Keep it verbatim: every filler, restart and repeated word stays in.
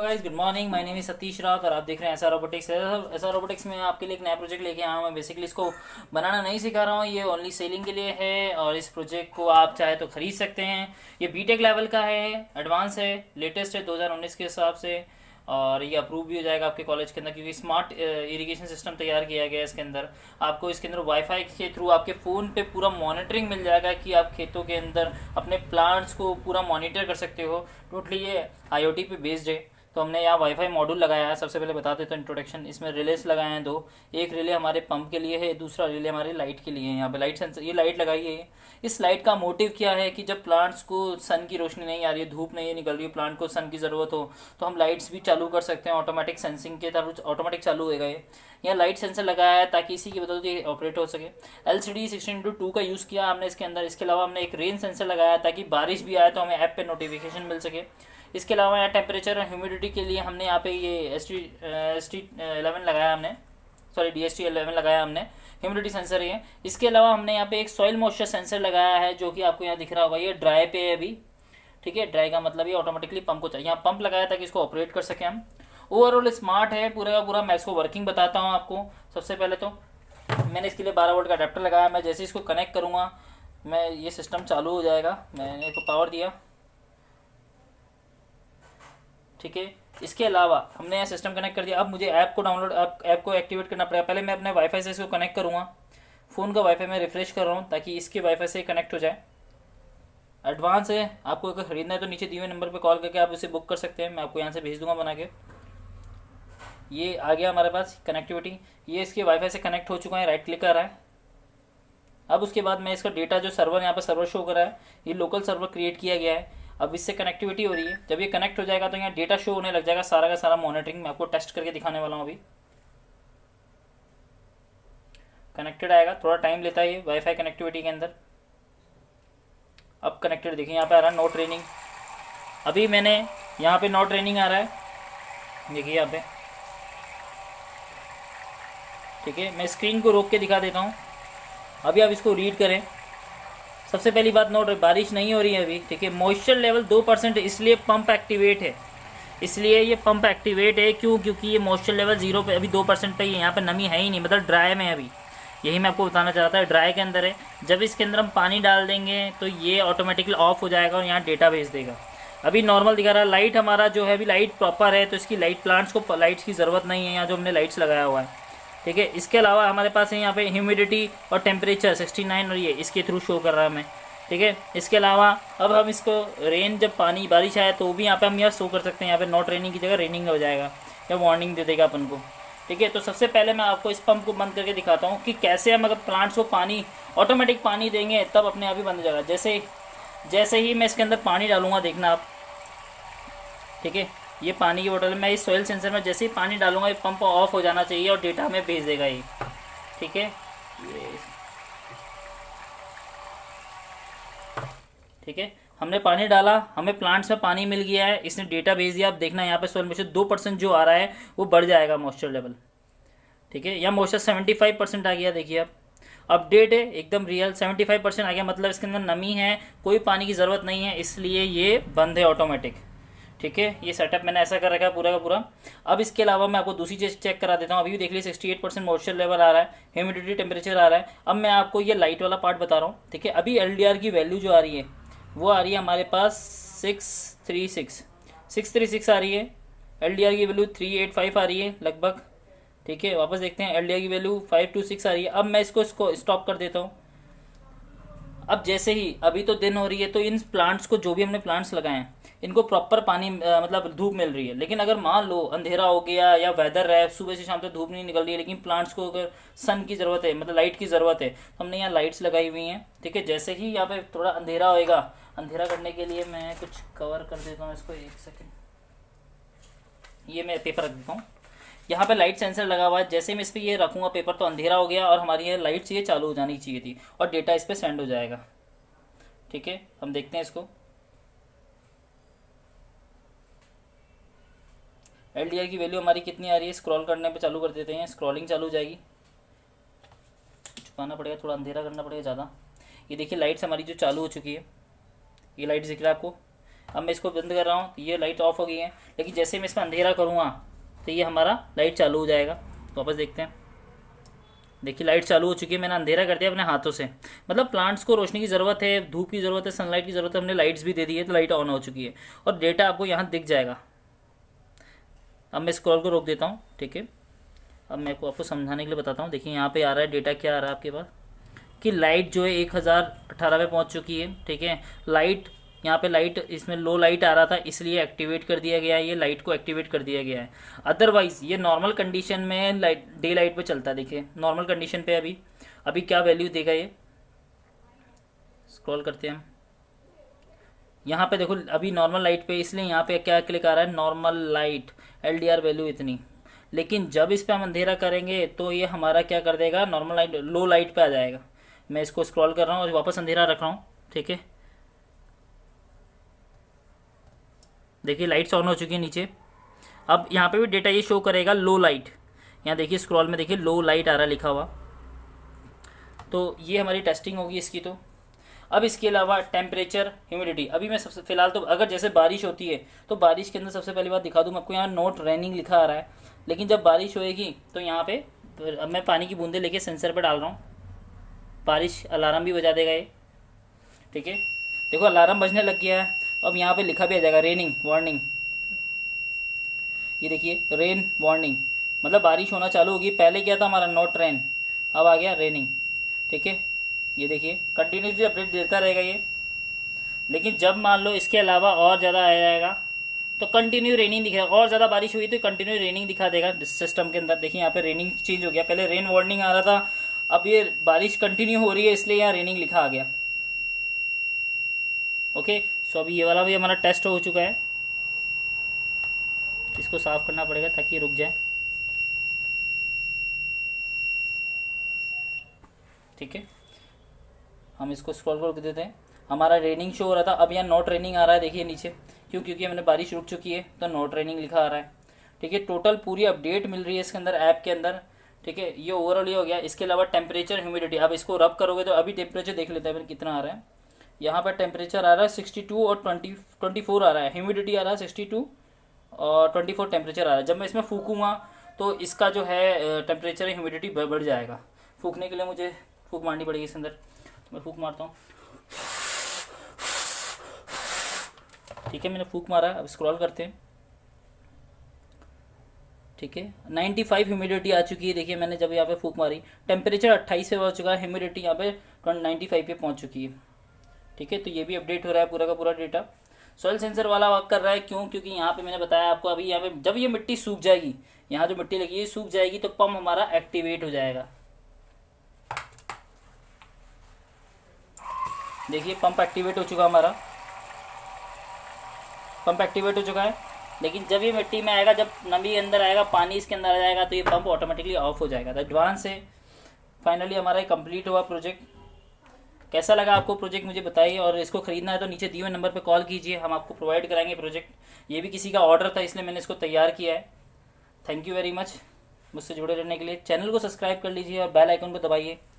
Guys, good morning. My name is Satish Raut और आप देख रहे हैं एसआर रोबोटिक्स। एसआर रोबोटिक्स में आपके लिए एक नया प्रोजेक्ट लेके आया हूँ। मैं बेसिकली इसको बनाना नहीं सिखा रहा हूँ, ये ओनली सेलिंग के लिए है और इस प्रोजेक्ट को आप चाहे तो खरीद सकते हैं। ये बीटेक लेवल का है, एडवांस है, लेटेस्ट है दो हज़ार उन्नीस के हिसाब से और ये अप्रूव भी हो जाएगा आपके कॉलेज के अंदर, क्योंकि स्मार्ट इरिगेशन सिस्टम तैयार किया गया है इसके अंदर। आपको इसके अंदर वाईफाई के थ्रू आपके फ़ोन पे पूरा मॉनिटरिंग मिल जाएगा कि आप खेतों के अंदर अपने प्लांट्स को पूरा मॉनिटर कर सकते हो। टोटली ये आईओटी पे बेस्ड है। तो हमने यहाँ वाईफाई मॉड्यूल लगाया है। सबसे पहले बता देते हैं इंट्रोडक्शन। इसमें रिलेस लगाए हैं दो, एक रिले हमारे पंप के लिए है, दूसरा रिले हमारे लाइट के लिए है। यहाँ पे लाइट सेंसर, ये लाइट लगाई है। इस लाइट का मोटिव क्या है कि जब प्लांट्स को सन की रोशनी नहीं आ रही है, धूप नहीं निकल रही है, प्लांट को सन की ज़रूरत हो तो हम लाइट्स भी चालू कर सकते हैं। ऑटोमेटिक सेंसिंग के तरफ ऑटोमेटिक चालू होएगा ये। यहाँ लाइट सेंसर लगाया है ताकि इसी की बदौलत ये ऑपरेट हो सके। L C D sixteen into two का यूज़ किया हमने इसके अंदर। इसके अलावा हमने एक रेन सेंसर लगाया ताकि बारिश भी आए तो हमें ऐप पे नोटिफिकेशन मिल सके। इसके अलावा यहाँ टेम्परेचर और ह्यूमिडिटी के लिए हमने यहाँ पे ये S T S T eleven लगाया हमने, sorry D S T eleven लगाया हमने, ह्यूमिडिटी सेंसर ये। इसके अलावा हमने यहाँ पे एक सॉइल मॉइस्चर सेंसर लगाया है जो कि आपको यहाँ दिख रहा होगा। ये ड्राई पे है अभी, ठीक है। ड्राई का मतलब ये ऑटोमेटिकली पंप को चाहिए, यहाँ पंप लगाया ताकि इसको ऑपरेट कर सकें हम। ओवरऑल स्मार्ट है पूरा का पूरा। मैं इसको वर्किंग बताता हूँ आपको। सबसे पहले तो मैंने इसके लिए बारह वोल्ट का अडेप्टर लगाया। मैं जैसे इसको कनेक्ट करूँगा मैं ये सिस्टम चालू हो जाएगा। मैंने इसको पावर दिया, ठीक है। इसके अलावा हमने यहाँ सिस्टम कनेक्ट कर दिया। अब मुझे ऐप को डाउनलोड ऐप ऐप को एक्टिवेट करना पड़ेगा। पहले मैं अपने वाईफाई से इसको कनेक्ट करूँगा। फ़ोन का वाईफाई मैं रिफ्रेश कर रहा हूँ ताकि इसके वाईफाई से कनेक्ट हो जाए। एडवांस है, आपको अगर खरीदना है तो नीचे दिए हुए नंबर पे कॉल करके आप उसे बुक कर सकते हैं। मैं आपको यहाँ से भेज दूँगा बना के। ये आ गया हमारे पास कनेक्टिविटी। ये इसके वाईफाई से कनेक्ट हो चुका है, राइट क्लिक कर रहा है। अब उसके बाद मैं इसका डेटा जो सर्वर यहाँ पर सर्वर शो कर रहा है, ये लोकल सर्वर क्रिएट किया गया है। अब इससे कनेक्टिविटी हो रही है। जब ये कनेक्ट हो जाएगा तो यहाँ डेटा शो होने लग जाएगा, सारा का सारा मॉनिटरिंग। मैं आपको टेस्ट करके दिखाने वाला हूँ। अभी कनेक्टेड आएगा, थोड़ा टाइम लेता है ये वाईफाई कनेक्टिविटी के अंदर। अब कनेक्टेड देखिए यहाँ पे आ रहा है नो ट्रेनिंग। अभी मैंने यहाँ पे नो ट्रेनिंग आ रहा है, देखिए यहाँ पे, ठीक है। मैं स्क्रीन को रोक के दिखा देता हूँ। अभी आप इसको रीड करें। सबसे पहली बात, नोट, बारिश नहीं हो रही है अभी, ठीक है। मॉइस्चर लेवल दो परसेंट, इसलिए पंप एक्टिवेट है। इसलिए ये पंप एक्टिवेट है क्यों? क्योंकि ये मॉइस्चर लेवल जीरो पे, अभी दो परसेंट पे ही है। यहाँ पे नमी है ही नहीं, मतलब ड्राई में अभी। यही मैं आपको बताना चाहता है, ड्राई के अंदर है। जब इसके अंदर हम पानी डाल देंगे तो ये ऑटोमेटिकली ऑफ हो जाएगा और यहाँ डेटा भेज देगा। अभी नॉर्मल दिखा रहा है। लाइट हमारा जो है अभी लाइट प्रॉपर है, तो इसकी लाइट प्लांट्स को लाइट्स की ज़रूरत नहीं है यहाँ जो हमने लाइट्स लगाया हुआ है, ठीक है। इसके अलावा हमारे पास है यहाँ पे ह्यूमिडिटी और टेम्परेचर सिक्सटी नाइन और ये इसके थ्रू शो कर रहा है हमें, ठीक है। इसके अलावा अब हम इसको रेन, जब पानी बारिश आए तो भी यहाँ पे हम यह शो कर सकते हैं। यहाँ पे नॉट रेनिंग की जगह रेनिंग हो जाएगा या वार्निंग दे देगा अपन को, ठीक है। तो सबसे पहले मैं आपको इस पंप को बंद करके दिखाता हूँ कि कैसे हम अगर प्लांट्स को पानी ऑटोमेटिक पानी देंगे तब अपने आप ही बंद हो जाएगा। जैसे जैसे ही मैं इसके अंदर पानी डालूंगा, देखना आप, ठीक है। ये पानी की बोतल मैं इस सॉइल सेंसर में जैसे ही पानी डालूंगा ये पंप ऑफ हो जाना चाहिए और डेटा हमें भेज देगा ये, ठीक है। ठीक है, हमने पानी डाला, हमें प्लांट्स में पानी मिल गया है, इसने डेटा भेज दिया। आप देखना यहाँ पे सॉइल मॉइस्चर दो परसेंट जो आ रहा है वो बढ़ जाएगा मॉइस्चर लेवल, ठीक है। यहाँ मॉइस्चर सेवेंटी फाइव परसेंट आ गया, देखिए आप। अपडेट है एकदम रियल, सेवेंटी फाइव परसेंट आ गया, मतलब इसके अंदर नमी है, कोई पानी की ज़रूरत नहीं है, इसलिए ये बंद है ऑटोमेटिक, ठीक है। ये सेटअप मैंने ऐसा कर रखा है पूरा का पूरा। अब इसके अलावा मैं आपको दूसरी चीज़ चेक करा देता हूँ। अभी भी देख लीजिए sixty eight percent moisture level आ रहा है, ह्यूमिडिटी टेम्परेचर आ रहा है। अब मैं आपको ये लाइट वाला पार्ट बता रहा हूँ, ठीक है। अभी एल डी आर की वैल्यू जो आ रही है वो आ रही है हमारे पास six three six six three six आ रही है। एल डी आर की वैल्यू थ्री एट फाइव आ रही है लगभग, ठीक है। वापस देखते हैं, एल डी आर की वैल्यू फाइव टू सिक्स आ रही है। अब मैं इसको इसको स्टॉप कर देता हूँ। अब जैसे ही, अभी तो दिन हो रही है तो इन प्लांट्स को, जो भी हमने प्लांट्स लगाए हैं, इनको प्रॉपर पानी आ, मतलब धूप मिल रही है। लेकिन अगर मान लो अंधेरा हो गया या वेदर है, सुबह से शाम तक धूप नहीं निकल रही है, लेकिन प्लांट्स को अगर सन की ज़रूरत है, मतलब लाइट की ज़रूरत है, तो हमने यहाँ लाइट्स लगाई हुई हैं, ठीक है। जैसे ही यहाँ पे थोड़ा अंधेरा होएगा, अंधेरा करने के लिए मैं कुछ कवर कर देता हूँ इसको, एक सेकेंड। ये मैं पेपर रख देता हूँ। यहाँ पे लाइट सेंसर लगा हुआ है, जैसे मैं इस पर ये रखूँगा पेपर तो अंधेरा हो गया और हमारी ये लाइट्स ये चालू हो जानी चाहिए थी और डेटा इस पर सेंड हो जाएगा, ठीक है। हम देखते हैं इसको। एल डी आर की वैल्यू हमारी कितनी आ रही है, स्क्रॉल करने पे चालू कर देते हैं, स्क्रॉलिंग चालू हो जाएगी। छुपाना पड़ेगा, थोड़ा अंधेरा करना पड़ेगा ज़्यादा। ये देखिए लाइट्स हमारी जो चालू हो चुकी है, ये लाइट्स दिख रहा है आपको। अब मैं इसको बंद कर रहा हूँ, ये लाइट ऑफ हो गई है, लेकिन जैसे मैं इसमें अंधेरा करूँगा तो ये हमारा लाइट चालू हो जाएगा। तो वापस देखते हैं, देखिए लाइट चालू हो चुकी है, मैंने अंधेरा कर दिया अपने हाथों से। मतलब प्लांट्स को रोशनी की ज़रूरत है, धूप की ज़रूरत है, सनलाइट की ज़रूरत है, हमने लाइट्स भी दे दी है तो लाइट ऑन हो चुकी है और डेटा आपको यहाँ दिख जाएगा। अब मैं स्क्रॉल को रोक देता हूँ, ठीक है। अब मैं आपको समझाने के लिए बताता हूँ। देखिए यहाँ पे आ रहा है डेटा, क्या आ रहा है आपके पास कि लाइट जो है एक हज़ार अठारह पे पहुँच चुकी है, ठीक है। लाइट यहाँ पे लाइट, इसमें लो लाइट आ रहा था इसलिए एक्टिवेट कर दिया गया है, ये लाइट को एक्टिवेट कर दिया गया है। अदरवाइज ये नॉर्मल कंडीशन में लाइट डे लाइट पे चलता है। देखिए नॉर्मल कंडीशन पे अभी अभी क्या वैल्यू देगा, ये स्क्रॉल करते हैं हम। यहाँ पे देखो अभी नॉर्मल लाइट पे, इसलिए यहाँ पे क्या क्लिक आ रहा है, normal light L D R value इतनी। लेकिन जब इस पे हम अंधेरा करेंगे तो ये हमारा क्या कर देगा, नॉर्मल लाइट लो लाइट पे आ जाएगा। मैं इसको स्क्रॉल कर रहा हूँ और वापस अंधेरा रख रहा हूँ, ठीक है। देखिए लाइट्स ऑन हो चुकी है नीचे। अब यहाँ पे भी डेटा ये शो करेगा लो लाइट, यहाँ देखिए स्क्रॉल में देखिए लो लाइट आ रहा है लिखा हुआ। तो ये हमारी टेस्टिंग होगी इसकी। तो अब इसके अलावा टेम्परेचर, ह्यूमिडिटी, अभी मैं सबसे फिलहाल तो अगर जैसे बारिश होती है तो बारिश के अंदर सबसे पहली बात दिखा दूँ मैं आपको, यहाँ नोट रेनिंग लिखा आ रहा है, लेकिन जब बारिश होएगी तो यहाँ पे अब मैं पानी की बूंदे लेके सेंसर पे डाल रहा हूँ, बारिश अलार्म भी बजा देगा ये, ठीक है। देखो अलार्म बजने लग गया है। अब यहाँ पे लिखा भी आ जाएगा रेनिंग वार्निंग, ये देखिए रेन वार्निंग, मतलब बारिश होना चालू होगी। पहले क्या था हमारा नॉट रेन, अब आ गया रेनिंग, ठीक है। ये देखिए कंटिन्यूसली अपडेट देता रहेगा ये। लेकिन जब मान लो इसके अलावा और ज़्यादा आ जाएगा तो कंटिन्यू रेनिंग दिखेगा, और ज़्यादा बारिश हुई तो कंटिन्यू रेनिंग दिखा देगा सिस्टम के अंदर। देखिए यहाँ पे रेनिंग चेंज हो गया, पहले रेन वार्निंग आ रहा था, अब ये बारिश कंटिन्यू हो रही है इसलिए यहाँ रेनिंग लिखा आ गया। ओके, सो अभी ये वाला भी हमारा टेस्ट हो चुका है। इसको साफ करना पड़ेगा ताकि ये रुक जाए, ठीक है। हम इसको स्क्रॉल कर देते हैं। हमारा रेनिंग शो हो रहा था, अब यहाँ नॉट रेनिंग आ रहा है, देखिए नीचे, क्यों, क्योंकि हमने बारिश रुक चुकी है तो नॉट रेनिंग लिखा आ रहा है, ठीक है। टोटल पूरी अपडेट मिल रही है इसके अंदर, ऐप के अंदर, ठीक है। ये ओवरऑल ये हो गया। इसके अलावा टेम्परेचर, ह्यूमिडिटी, अब इसको रब करोगे तो अभी टेम्परेचर देख लेते हैं कितना आ रहा है। यहाँ पर टेम्परेचर आ रहा है सिक्सटी टू और ट्वेंटी ट्वेंटी फोर आ रहा है, ह्यूमिडिटी आ रहा है सिक्सटी टू और ट्वेंटी फोर टेम्परेचर आ रहा है। जब मैं इसमें फूकूँगा तो इसका जो है टेम्परेचर ह्यूमिडिटी बढ़ जाएगा। फूकने के लिए मुझे फूक मारनी पड़ेगी इसके अंदर, तो मैं फूक मारता हूँ, ठीक है। मैंने फूक मारा, अब स्क्रॉल करते हैं, ठीक है। नाइन्टी फाइव ह्यूमिडिटी आ चुकी है, देखिए मैंने जब यहाँ पे फूक मारी टेम्परेचर अट्ठाईस पे पहुँच चुका है, ह्यूमिडिटी यहाँ पे नाइन्टी फाइव पे पहुँच चुकी है, ठीक है। तो ये भी अपडेट हो रहा है पूरा का पूरा डेटा। सॉइल सेंसर वाला वर्क कर रहा है, क्यों, क्योंकि यहाँ पे मैंने बताया आपको, अभी यहाँ पे जब ये मिट्टी सूख जाएगी, यहाँ जो मिट्टी लगी है सूख जाएगी तो पंप हमारा एक्टिवेट हो जाएगा। देखिए पंप एक्टिवेट हो चुका हमारा, पंप एक्टिवेट हो चुका है। लेकिन जब ये मिट्टी में आएगा, जब नमी अंदर आएगा, पानी इसके अंदर आ जाएगा, तो ये पंप ऑटोमेटिकली ऑफ हो जाएगा। तो एडवांस है। फाइनली हमारा कंप्लीट हुआ प्रोजेक्ट। कैसा लगा आपको प्रोजेक्ट मुझे बताइए, और इसको खरीदना है तो नीचे दिए हुए नंबर पे कॉल कीजिए, हम आपको प्रोवाइड कराएंगे प्रोजेक्ट। ये भी किसी का ऑर्डर था इसलिए मैंने इसको तैयार किया है। थैंक यू वेरी मच मुझसे जुड़े रहने के लिए। चैनल को सब्सक्राइब कर लीजिए और बेल आइकन को दबाइए।